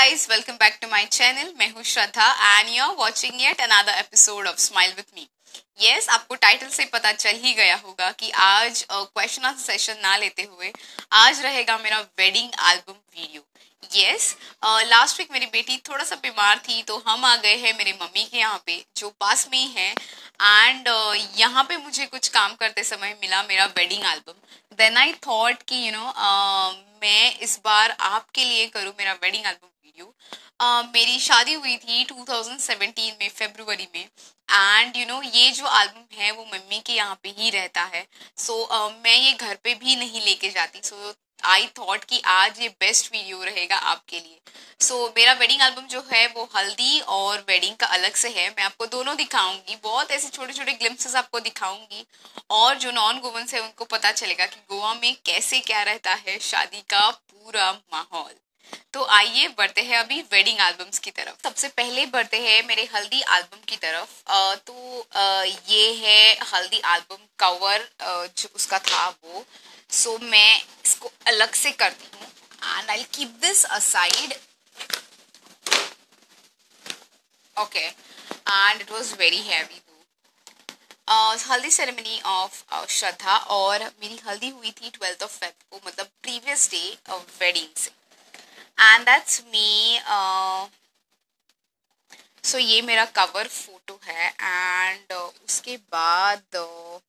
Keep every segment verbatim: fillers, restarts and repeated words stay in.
guys, welcome back to my channel. मैं हूँ Shraddha and you're watching yet another episode of Smile with me. Yes, आपको title से पता चल ही गया होगा कि आज क्वेश्चन आंसर सेशन ना लेते हुए आज रहेगा मेरा wedding album video. Yes, last week मेरी बेटी थोड़ा सा बीमार थी तो हम आ गए हैं मेरे मम्मी के यहाँ पे जो पास में ही है. एंड uh, यहाँ पे मुझे कुछ काम करते समय मिला मेरा wedding album. Then I thought कि you you know know, uh, मैं इस बार आपके लिए करूँ मेरा वेडिंग एल्बम वीडियो. uh, मेरी शादी हुई थी ट्वेंटी सेवनटीन में फरवरी में. एंड यू नो ये जो एल्बम है वो मम्मी के यहाँ पे ही रहता है. सो so, uh, मैं ये घर पे भी नहीं लेके जाती. सो आई थॉट कि आज ये बेस्ट वीडियो रहेगा आपके लिए. सो so, मेरा वेडिंग एल्बम जो है वो हल्दी और वेडिंग का अलग से है. मैं आपको दोनों दिखाऊंगी, बहुत ऐसे छोटे छोटे ग्लिम्पसेस आपको दिखाऊंगी. और जो नॉन गोवंस है उनको पता चलेगा कि गोवा में कैसे क्या रहता है शादी का पूरा माहौल. तो आइए बढ़ते हैं अभी वेडिंग एल्बम्स की तरफ. सबसे पहले बढ़ते हैं मेरे हल्दी एल्बम की तरफ. आ, तो आ, ये है हल्दी एल्बम कवर जो उसका था वो. सो so, मैं इसको अलग से करती हूँ and I keep this aside. Okay, and it was very heavy. Haldi ceremony of Shraddha और मेरी हल्दी हुई थी ट्वेल्थ ऑफ फेब को, मतलब प्रीवियस डे ऑफ वेडिंग से. And that's me. सो ये मेरा कवर फोटो है. एंड uh, उसके बाद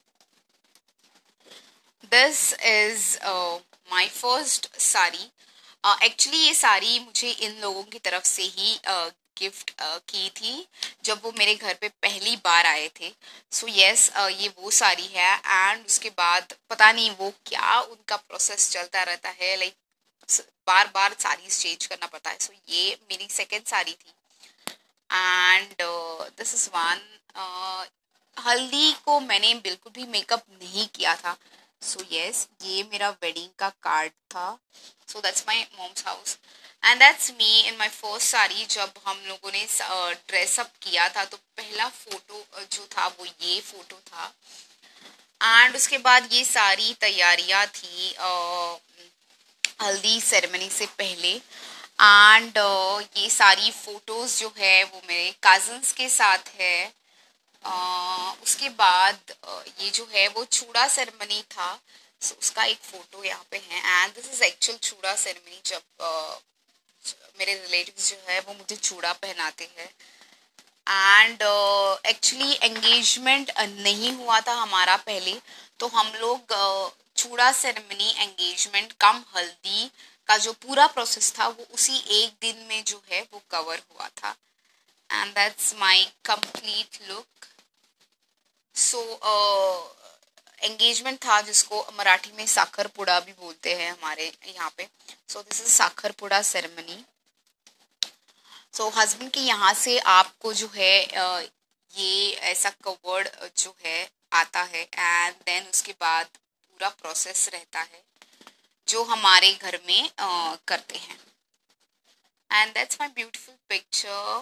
this is my first sari. Actually ये साड़ी मुझे इन लोगों की तरफ से ही गिफ्ट uh, uh, की थी जब वो मेरे घर पे पहली बार आए थे. So so, yes yes, uh, ये वो साड़ी है. एंड उसके बाद पता नहीं वो क्या उनका प्रोसेस चलता रहता है, लाइक बार बार साड़ी चेंज करना पड़ता है. सो so, ये मेरी सेकेंड साड़ी थी. And this is one. Haldi को मैंने बिल्कुल भी मेकअप नहीं किया था. सो so, यस yes, ये मेरा वेडिंग का कार्ड था. So that's my mom's house and that's me in my first sari. जब हम लोगों ने ड्रेसअप uh, किया था तो पहला फोटो uh, जो था वो ये फोटो था. एंड उसके बाद ये सारी तैयारियां थी uh, हल्दी सेरेमनी से पहले. एंड uh, ये सारी फोटोज जो है वो मेरे कजन्स के साथ है. uh, उसके बाद uh, ये जो है वो चूड़ा सेरेमनी था. so, उसका एक फोटो यहाँ पे है. And this is actual chooda ceremony जब uh, मेरे रिलेटिव्स जो है वो मुझे चूड़ा पहनाते हैं. एंड एक्चुअली एंगेजमेंट नहीं हुआ था हमारा पहले, तो हम लोग uh, चूड़ा सेरेमनी एंगेजमेंट कम हल्दी का जो पूरा प्रोसेस था वो उसी एक दिन में जो है वो कवर हुआ था. And that's my complete look. So engagement था जिसको मराठी में साखरपुड़ा भी बोलते हैं हमारे यहाँ पे. So this is Sakharpuda ceremony. So husband के यहाँ से आपको जो है ये ऐसा कवर्ड जो है आता है. एंड देन उसके बाद पूरा प्रोसेस रहता है जो हमारे घर में uh, करते हैं. And that's my beautiful picture.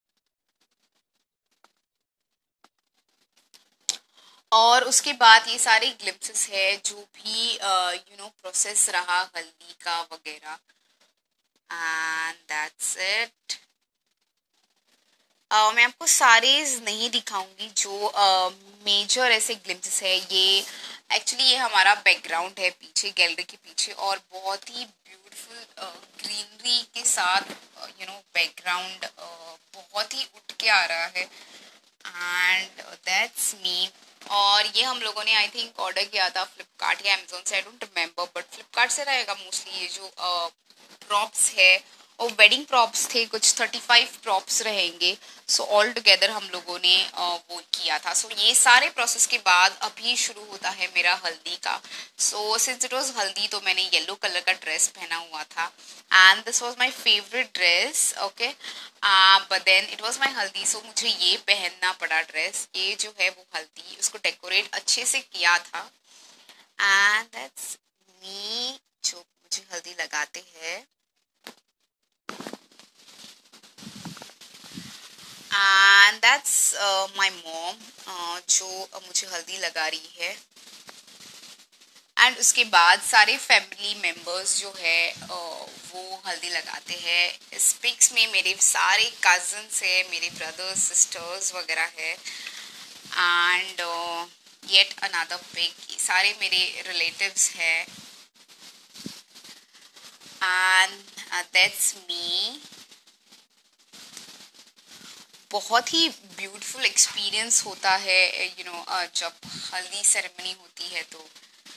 और उसके बाद ये सारे ग्लिम्पसेस है जो भी यू नो प्रोसेस रहा हल्दी का वगैरह. And that's it. Uh, मैं आपको सारे नहीं दिखाऊंगी जो मेजर uh, ऐसे ग्लिम्पसेस है. ये एक्चुअली ये हमारा बैकग्राउंड है पीछे, गैलरी के पीछे, और बहुत ही ब्यूटीफुल ग्रीनरी के साथ यू नो बैकग्राउंड बहुत ही उठ के आ रहा है. And that's me. और ये हम लोगों ने आई थिंक ऑर्डर किया था फ्लिपकार्ट या अमेजोन से, I don't remember, but Flipkart से रहेगा मोस्टली. ये जो प्रॉप्स uh, है और वेडिंग प्रॉप्स थे, कुछ थर्टी फाइव प्रॉप्स रहेंगे. सो ऑल टुगेदर हम लोगों ने uh, वो किया था. सो so, ये सारे प्रोसेस के बाद अभी शुरू होता है मेरा हल्दी का. सो सिंस इट वाज हल्दी तो मैंने येलो कलर का ड्रेस पहना हुआ था. And this was my favourite dress. Okay, but then it was my haldi, so मुझे ये पहनना पड़ा ड्रेस. ये जो है वो हल्दी, उसको डेकोरेट अच्छे से किया था. एंड दैट्स मी जो मुझे हल्दी लगाते हैं. एंड दैट्स माय मॉम जो uh, मुझे हल्दी लगा रही है. एंड उसके बाद सारे फैमिली मेम्बर्स जो है वो हल्दी लगाते हैं। इस पिक्स में मेरे सारे कजन्स है, मेरे ब्रदर्स सिस्टर्स वगैरह है। एंड येट अनदर पिक, सारे मेरे रिलेटिव्स है। And that's me. बहुत ही ब्यूटीफुल एक्सपीरियंस होता है यू you नो know, जब हल्दी सेरेमनी होती है तो।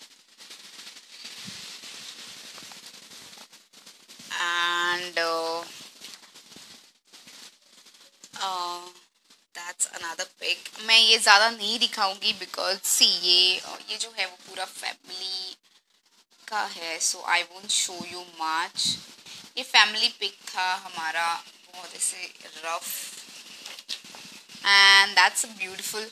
And that's another pic. मैं ये ज़्यादा नहीं दिखाऊंगी बिकॉज सी ये ये जो है वो पूरा फैमिली का है, so I won't show you much. ये फैमिली पिक था हमारा, बहुत ऐसे rough. And that's beautiful.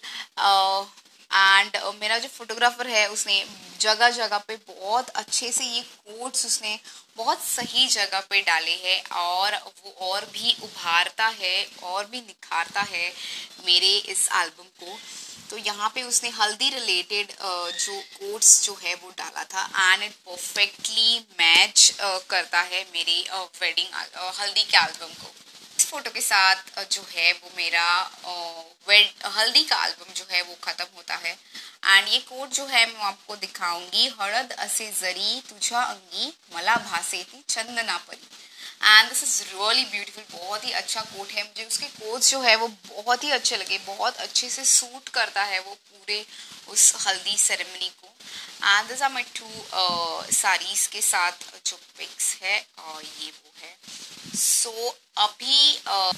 And मेरा जो फोटोग्राफर है उसने जगह जगह पे बहुत अच्छे से ये कोट्स उसने बहुत सही जगह पे डाले हैं, और वो और भी उभारता है और भी निखारता है मेरे इस एल्बम को। तो यहाँ पे उसने हल्दी रिलेटेड जो कोट्स जो है वो डाला था, एंड इट परफेक्टली मैच करता है मेरे वेडिंग हल्दी के एल्बम को। इस फोटो के साथ जो है वो मेरा वेड हल्दी का एल्बम जो है वो ख़त्म होता है। एंड ये कोट जो है मैं आपको दिखाऊंगी, हळद असे जरी तुझ्या अंगी मला भासेती चंदना परी। And this is really beautiful, बहुत ही अच्छा कोट है। मुझे उसके कोट्स जो है वो बहुत ही अच्छे लगे, बहुत अच्छे से सूट करता है वो पूरे उस हल्दी सेरेमनी को। And this are my two saris के साथ जो पिक्स है और ये वो है। सो so, अभी uh,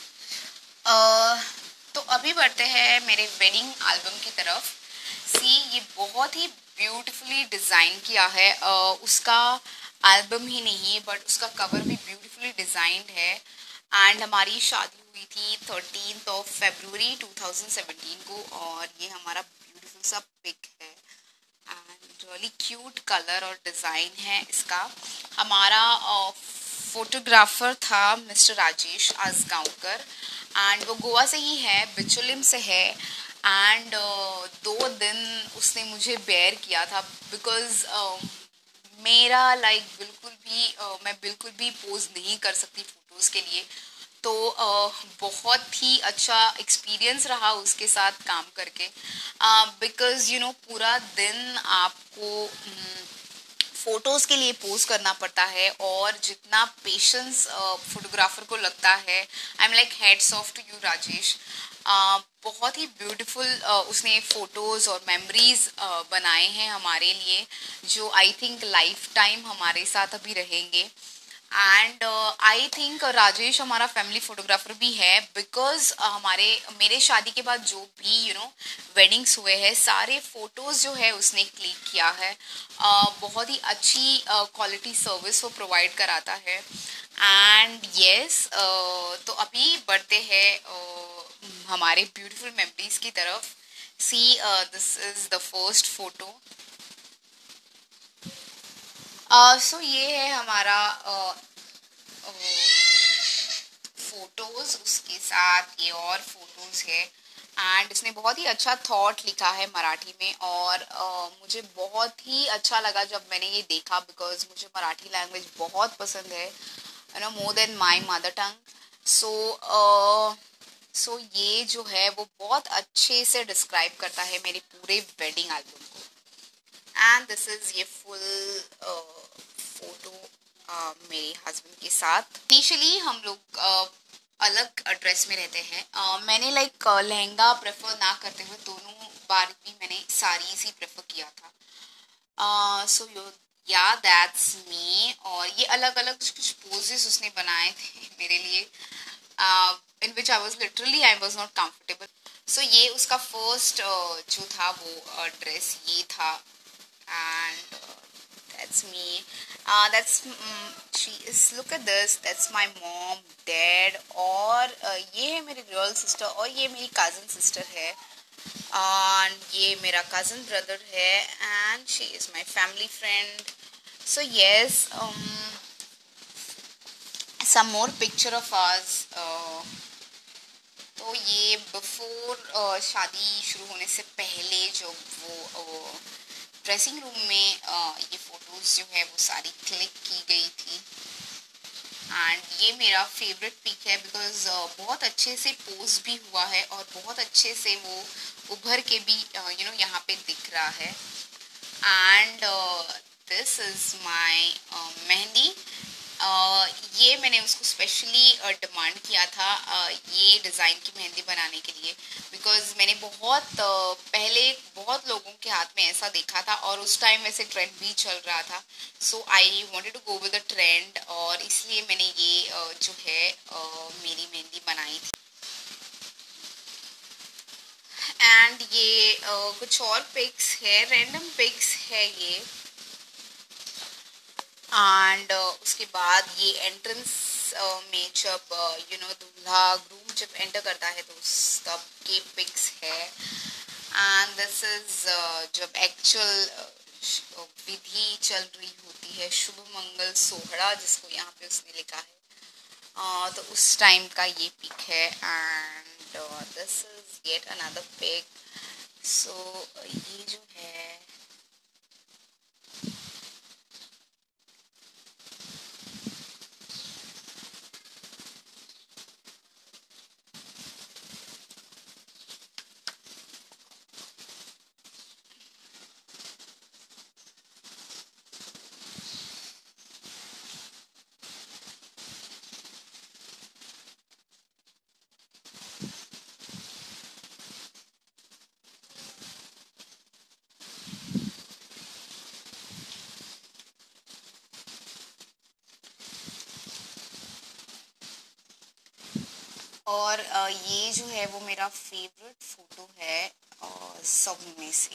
uh, तो अभी बढ़ते हैं मेरे वेडिंग एल्बम की तरफ। सी ये बहुत ही ब्यूटीफुली डिज़ाइन किया है, uh, उसका एल्बम ही नहीं बट उसका कवर भी ब्यूटीफुली डिज़ाइंड है। एंड हमारी शादी हुई थी थर्टीन ऑफ फरवरी टू थाउजेंड सेवेंटीन को, और ये हमारा ब्यूटीफुल सा पिक है एंड रियली क्यूट कलर और डिज़ाइन है इसका। हमारा फोटोग्राफर था मिस्टर राजेश आजगांवकर, एंड वो गोवा से ही है, बिचुलिम से है। एंड uh, दो दिन उसने मुझे बेयर किया था बिकॉज uh, मेरा लाइक like, बिल्कुल भी uh, मैं बिल्कुल भी पोज नहीं कर सकती फ़ोटोज़ के लिए। तो uh, बहुत ही अच्छा एक्सपीरियंस रहा उसके साथ काम करके, बिकॉज़ यू नो पूरा दिन आपको um, फ़ोटोज़ के लिए पोज करना पड़ता है, और जितना पेशेंस फोटोग्राफर को लगता है, I am like heads off to you Rajesh. uh, बहुत ही ब्यूटीफुल uh, उसने फ़ोटोज़ और मेमोरीज़ uh, बनाए हैं हमारे लिए, जो आई थिंक लाइफ टाइम हमारे साथ अभी रहेंगे। एंड आई थिंक राजेश हमारा फैमिली फोटोग्राफर भी है, बिकॉज uh, हमारे मेरे शादी के बाद जो भी यू नो वेडिंग्स हुए हैं सारे फोटोज़ जो है उसने क्लिक किया है। uh, बहुत ही अच्छी क्वालिटी uh, सर्विस वो प्रोवाइड कराता है। एंड येस yes, uh, तो अभी बढ़ते हैं uh, हमारे ब्यूटीफुल मेमोरीज की तरफ। See this is the first photo. So uh, so ये है हमारा फोटोज़, uh, उसके साथ ये और फोटोज़ है। एंड इसने बहुत ही अच्छा थॉट लिखा है मराठी में, और uh, मुझे बहुत ही अच्छा लगा जब मैंने ये देखा, बिकॉज मुझे मराठी लैंग्वेज बहुत पसंद है, you know more than my mother tongue. So so ये जो है वो बहुत अच्छे से डिस्क्राइब करता है मेरे पूरे वेडिंग एल्बम को। एंड दिस इज़ ये फुल फोटो uh, मेरे हस्बैंड के साथ। इनिशियली हम लोग uh, अलग ड्रेस में रहते हैं। uh, मैंने लाइक like, लहंगा प्रेफर ना करते हुए दोनों बार भी मैंने साड़ीज़ ही प्रेफर किया था। सो यो या दैट्स मी। और ये अलग अलग कुछ पोजेस उसने बनाए थे मेरे लिए, in which I was literally I was not comfortable. So ये उसका फर्स्ट uh, जो था वो ड्रेस uh, ये था। and uh, that's me. Uh, that's mm, she is look at this. That's my mom, dad, और uh, ये है मेरी रियल सिस्टर, और ये मेरी कज़न सिस्टर है, and ये मेरा कज़न ब्रदर है, and she is my family friend. So yes, um, some more picture of us. Uh, तो ये बिफोर uh, शादी शुरू होने से पहले जो वो uh, ड्रेसिंग रूम में uh, ये फ़ोटोज़ जो है वो सारी क्लिक की गई थी। एंड ये मेरा फेवरेट पिक है बिकॉज uh, बहुत अच्छे से पोज भी हुआ है और बहुत अच्छे से वो उभर के भी यू नो यहाँ पे दिख रहा है। And this is my mehndi. Uh, ये मैंने उसको स्पेशली डिमांड uh, किया था uh, ये डिज़ाइन की मेहंदी बनाने के लिए बिकॉज मैंने बहुत uh, पहले बहुत लोगों के हाथ में ऐसा देखा था और उस टाइम वैसे ट्रेंड भी चल रहा था। So I wanted to go with the trend और इसलिए मैंने ये uh, जो है uh, मेरी मेहंदी बनाई थी। एंड ये uh, कुछ और पिक्स है, रैंडम पिक्स है ये। एंड uh, उसके बाद ये एंट्रेंस uh, में जब यू नो दूल्हा ग्रूम जब एंटर करता है तो तब के पिक्स है। एंड दिस इज जब एक्चुअल विधि चल रही होती है, शुभ मंगल सोहड़ा जिसको यहाँ पे उसने लिखा है, uh, तो उस टाइम का ये पिक है। And this is yet another pic. सो ये जो है और ये जो है वो मेरा फेवरेट फोटो है और सब में से।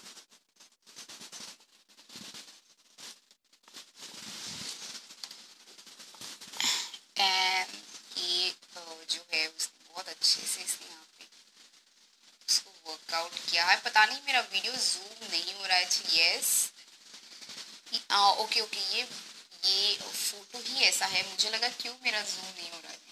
एंड ये जो है उसने बहुत अच्छे से इसने यहाँ पे उसको वर्कआउट किया है। पता नहीं मेरा वीडियो जूम नहीं हो रहा है। यस ओके ओके ये ये फोटो ही ऐसा है, मुझे लगा क्यों मेरा जूम नहीं हो रहा है।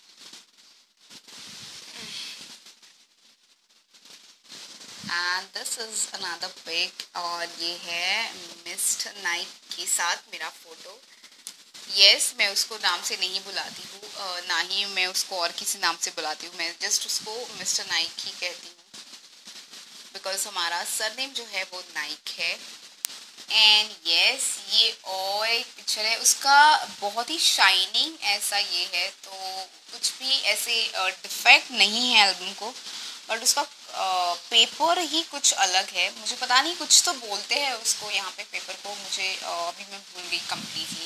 And this is another pic और ये है मिस्टर नाइक के साथ मेरा फोटो। यस yes, मैं उसको नाम से नहीं बुलाती हूँ, ना ही मैं उसको और किसी नाम से बुलाती हूँ, मैं जस्ट उसको मिस्टर नाइक ही कहती हूँ बिकॉज हमारा सरनेम जो है वो नाइक है। एंड यस yes, ये और एक पिक्चर है उसका, बहुत ही शाइनिंग ऐसा ये है, तो कुछ भी ऐसे डिफेक्ट नहीं है एल्बम को, बट उसका पेपर ही कुछ अलग है। मुझे पता नहीं कुछ तो बोलते हैं उसको यहाँ पे पेपर को, मुझे अभी मैं भूल गई कम्प्लीटली।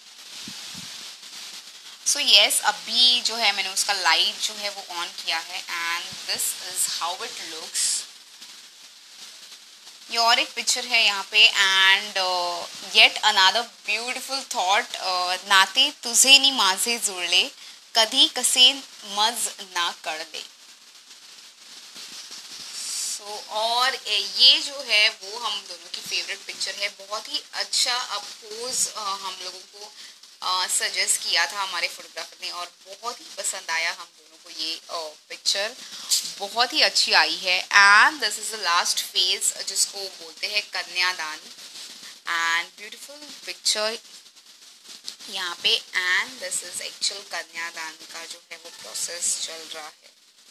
सो यस अभी जो है मैंने उसका लाइट जो है वो ऑन किया है and this is how it looks. ये और एक पिक्चर है यहाँ पे and yet another beautiful thought, नाते तुझे नी माझे जुळले कधी कसे मज ना कळले। सो और ये जो है वो हम दोनों की फेवरेट पिक्चर है, बहुत ही अच्छा अपोज हम लोगों को सजेस्ट uh, किया था हमारे फोटोग्राफर ने और बहुत ही पसंद आया हम दोनों को ये पिक्चर, uh, बहुत ही अच्छी आई है। And this is the last phase जिसको बोलते हैं कन्यादान एंड ब्यूटीफुल पिक्चर यहाँ पे। एंड दिस इज एक्चुअल कन्यादान का जो है वो प्रोसेस चल रहा है।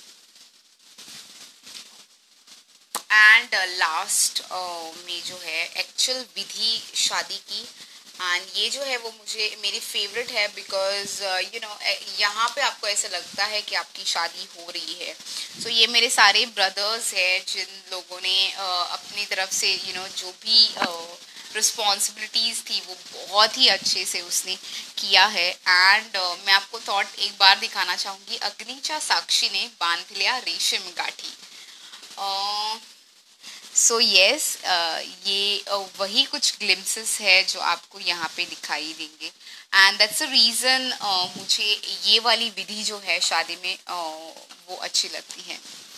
एंड लास्ट uh, uh, में जो है एक्चुअल विधि शादी की एंड ये जो है वो मुझे मेरी फेवरेट है बिकॉज यू नो यहाँ पे आपको ऐसा लगता है कि आपकी शादी हो रही है। सो so, ये मेरे सारे ब्रदर्स हैं जिन लोगों ने uh, अपनी तरफ से यू you नो know, जो भी रिस्पॉन्सिबिलिटीज़ uh, थी वो बहुत ही अच्छे से उसने किया है। एंड uh, मैं आपको थॉट एक बार दिखाना चाहूँगी, अग्निचा साक्षी ने बांध लिया रेशम गाठी। uh, so so, yes yes, uh, ये uh, वही कुछ ग्लिम्सेस है जो आपको यहाँ पे दिखाई देंगे एंड दैट्स अ रीज़न मुझे ये वाली विधि जो है शादी में uh, वो अच्छी लगती है।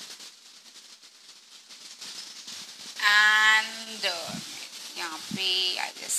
एंड uh, यहाँ पे आई गेस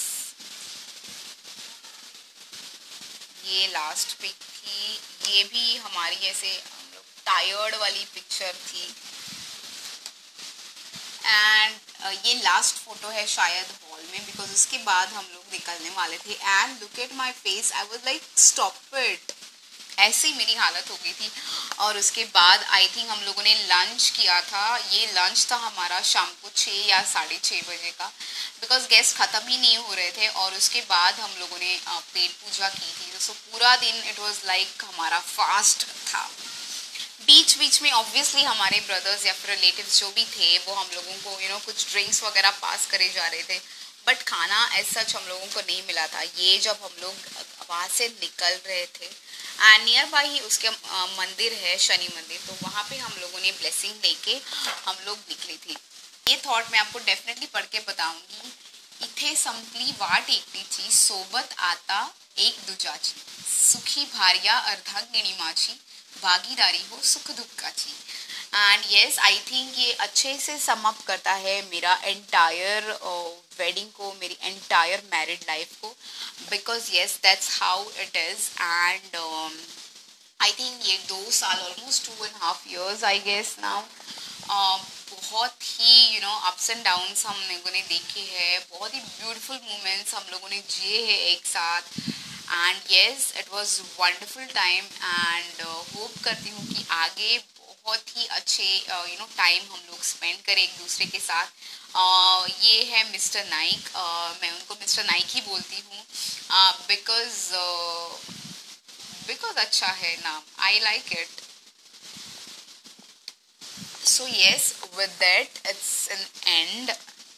ये लास्ट पिक थी, ये भी हमारी ऐसे हम लोग टायर्ड वाली पिक्चर थी। एंड uh, ये लास्ट फोटो है शायद हॉल हॉल में, बिकॉज उसके बाद हम लोग निकलने वाले थे। And look at my face, I was like stop it, ऐसी मेरी हालत हो गई थी। और उसके बाद आई थिंक हम लोगों ने लंच किया था, ये लंच था हमारा शाम को छः या साढ़े छः बजे का, बिकॉज गेस्ट ख़त्म ही नहीं हो रहे थे। और उसके बाद हम लोगों ने पेट पूजा की थी, तो सो पूरा दिन इट वाज लाइक हमारा फास्ट था। बीच बीच में ऑब्वियसली हमारे ब्रदर्स या फिर रिलेटिव्स जो भी थे वो हम लोगों को यू नो कुछ ड्रिंक्स वगैरह पास करे जा रहे थे, बट खाना एज सच हम लोगों को नहीं मिला था। ये जब हम लोग वहाँ से निकल रहे थे एंड नियर बाई ही उसके अ, मंदिर है, शनि मंदिर, तो वहाँ पे हम लोगों ने ब्लेसिंग लेके हम लोग निकले थे। ये थॉट मैं आपको डेफिनेटली पढ़ के बताऊंगी। इथे संपली वाट एकटीची, सोबत आता एक दुजाची, सुखी भार्या अर्धांगिनी माझी, भागीदारी हो सुख दुःखाची। एंड येस, आई थिंक ये अच्छे से सम अप करता है मेरा एंटायर वेडिंग को, मेरी एंटायर मैरिड लाइफ को, because yes that's how it is. And I think ये दो साल, almost two and half years I guess now, बहुत ही you know ups and downs हम लोगों ने देखे हैं, बहुत ही ब्यूटीफुल मोमेंट्स हम लोगों ने जिए हैं एक साथ। And yes, it was wonderful time. And hope करती हूँ कि आगे बहुत ही अच्छे यू नो टाइम हम लोग स्पेंड करें एक दूसरे के साथ। uh, ये है मिस्टर नाइक, uh, मैं उनको मिस्टर नाइक ही बोलती हूँ, बिकॉज बिकॉज अच्छा है नाम, I like it. So yes, with that it's an end।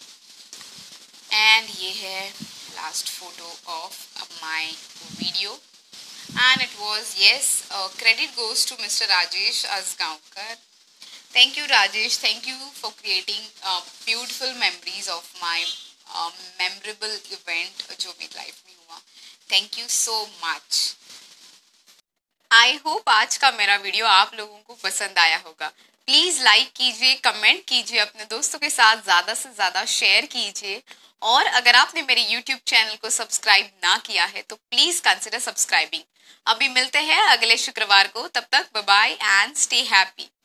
and ये है last photo of my video, and it was yes, uh, credit goes to Mister Rajesh Asgaonkar। Thank you Rajesh, thank you for creating uh, beautiful memories of my uh, memorable event जो मेरी life में हुआ। Thank you so much। I hope आज का मेरा video आप लोगों को पसंद आया होगा। प्लीज़ लाइक कीजिए, कमेंट कीजिए, अपने दोस्तों के साथ ज़्यादा से ज़्यादा शेयर कीजिए। और अगर आपने मेरे यूट्यूब चैनल को सब्सक्राइब ना किया है तो प्लीज़ कंसिडर सब्सक्राइबिंग। अभी मिलते हैं अगले शुक्रवार को, तब तक bye bye and stay happy.